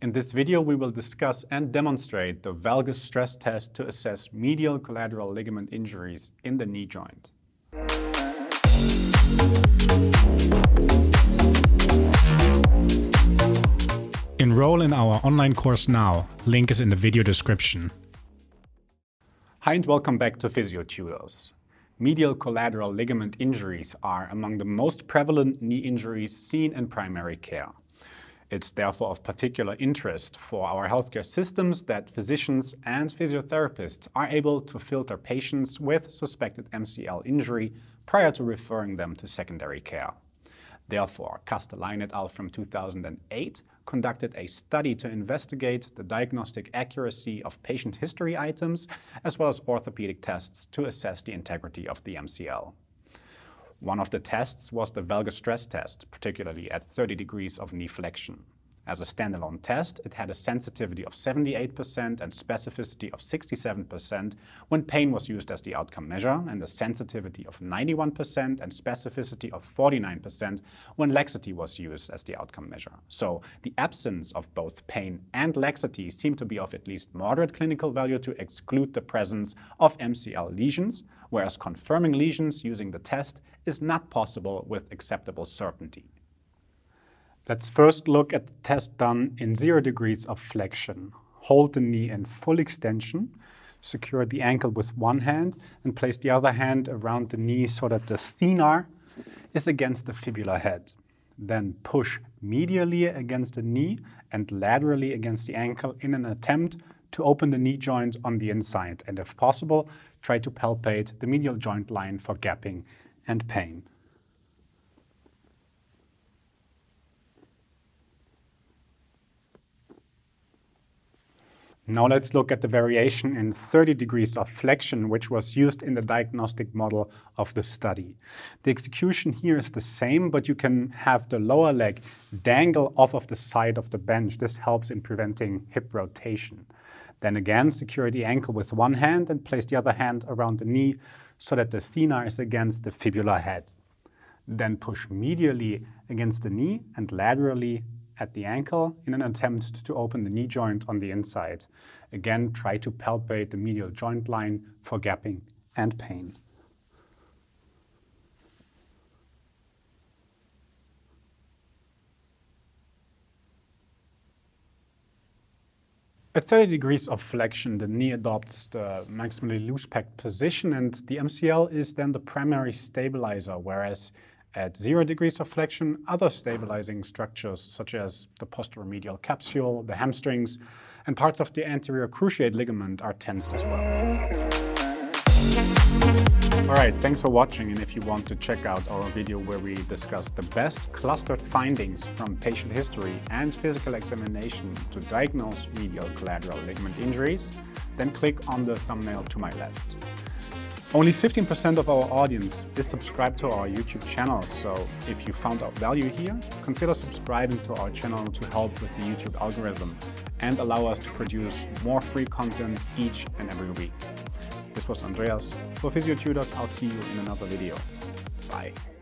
In this video, we will discuss and demonstrate the valgus stress test to assess medial collateral ligament injuries in the knee joint. Enroll in our online course now. Link is in the video description. Hi and welcome back to PhysioTutors. Medial collateral ligament injuries are among the most prevalent knee injuries seen in primary care. It's therefore of particular interest for our healthcare systems that physicians and physiotherapists are able to filter patients with suspected MCL injury prior to referring them to secondary care. Therefore, Castelline et al. From 2008 conducted a study to investigate the diagnostic accuracy of patient history items as well as orthopedic tests to assess the integrity of the MCL. One of the tests was the valgus stress test, particularly at 30 degrees of knee flexion. As a standalone test, it had a sensitivity of 78% and specificity of 67% when pain was used as the outcome measure, and a sensitivity of 91% and specificity of 49% when laxity was used as the outcome measure. So the absence of both pain and laxity seemed to be of at least moderate clinical value to exclude the presence of MCL lesions, whereas confirming lesions using the test is not possible with acceptable certainty. Let's first look at the test done in 0 degrees of flexion. Hold the knee in full extension, secure the ankle with one hand, and place the other hand around the knee so that the thenar is against the fibula head. Then push medially against the knee and laterally against the ankle in an attempt to open the knee joint on the inside, and if possible, try to palpate the medial joint line for gapping and pain. Now let's look at the variation in 30 degrees of flexion, which was used in the diagnostic model of the study. The execution here is the same, but you can have the lower leg dangle off of the side of the bench. This helps in preventing hip rotation. Then again, secure the ankle with one hand and place the other hand around the knee so that the thenar is against the fibula head. Then push medially against the knee and laterally at the ankle in an attempt to open the knee joint on the inside. Again, try to palpate the medial joint line for gapping and pain. At 30 degrees of flexion, the knee adopts the maximally loose packed position, and the MCL is then the primary stabilizer, whereas at 0 degrees of flexion, other stabilizing structures such as the posteromedial capsule, the hamstrings, and parts of the anterior cruciate ligament are tensed as well. Alright, thanks for watching, and if you want to check out our video where we discuss the best clustered findings from patient history and physical examination to diagnose medial collateral ligament injuries, then click on the thumbnail to my left. Only 15% of our audience is subscribed to our YouTube channel, so if you found out value here, consider subscribing to our channel to help with the YouTube algorithm and allow us to produce more free content each and every week. This was Andreas for PhysioTutors. I'll see you in another video. Bye.